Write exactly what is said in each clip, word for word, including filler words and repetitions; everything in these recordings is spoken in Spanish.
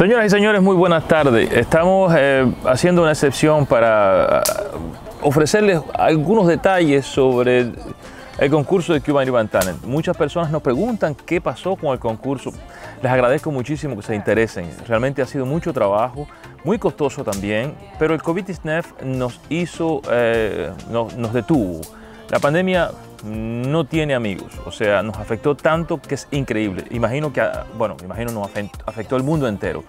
Señoras y señores, muy buenas tardes. Estamos eh, haciendo una excepción para uh, ofrecerles algunos detalles sobre el concurso de Cuban Urban Talent. Muchas personas nos preguntan qué pasó con el concurso. Les agradezco muchísimo que se interesen. Realmente ha sido mucho trabajo, muy costoso también, pero el COVID diecinueve nos hizo, eh, nos, nos detuvo. La pandemia no tiene amigos, o sea, nos afectó tanto que es increíble. Imagino que, bueno, imagino nos afectó el mundo entero.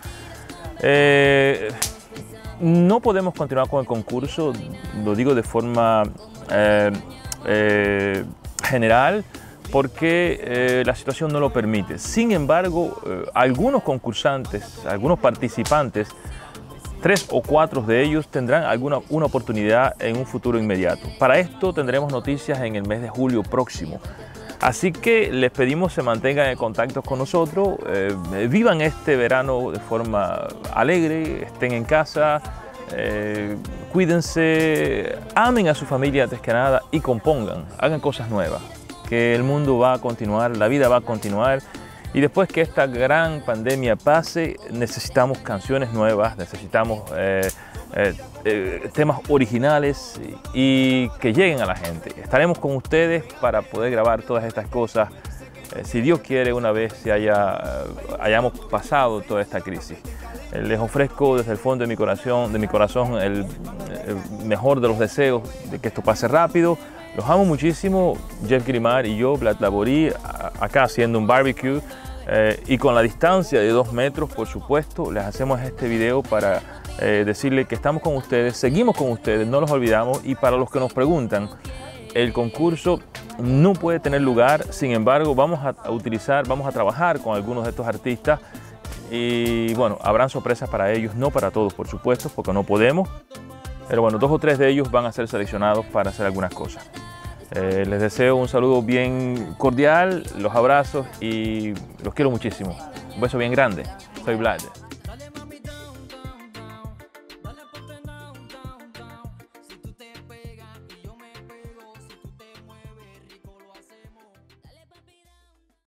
Eh, no podemos continuar con el concurso, lo digo de forma eh, eh, general, porque eh, la situación no lo permite. Sin embargo, eh, algunos concursantes, algunos participantes, tres o cuatro de ellos tendrán alguna una oportunidad en un futuro inmediato. Para esto tendremos noticias en el mes de julio próximo. Así que les pedimos se mantengan en contacto con nosotros, eh, vivan este verano de forma alegre, estén en casa, eh, cuídense, amen a su familia antes que nada y compongan, hagan cosas nuevas, que el mundo va a continuar, la vida va a continuar. Y después que esta gran pandemia pase, necesitamos canciones nuevas, necesitamos eh, eh, eh, temas originales y que lleguen a la gente. Estaremos con ustedes para poder grabar todas estas cosas, eh, si Dios quiere, una vez se haya, eh, hayamos pasado toda esta crisis. Eh, les ofrezco desde el fondo de mi corazón, de mi corazón el, el mejor de los deseos de que esto pase rápido. Los amo muchísimo, Jeff Grimard y yo, Vlad Laborie, acá haciendo un barbecue eh, y con la distancia de dos metros, por supuesto, les hacemos este video para eh, decirles que estamos con ustedes, seguimos con ustedes, no los olvidamos. Y para los que nos preguntan, el concurso no puede tener lugar, sin embargo, vamos a, a utilizar, vamos a trabajar con algunos de estos artistas y bueno, habrán sorpresas para ellos, no para todos, por supuesto, porque no podemos. Pero bueno, dos o tres de ellos van a ser seleccionados para hacer algunas cosas. Eh, les deseo un saludo bien cordial, los abrazos y los quiero muchísimo. Un beso bien grande. Soy Vlad.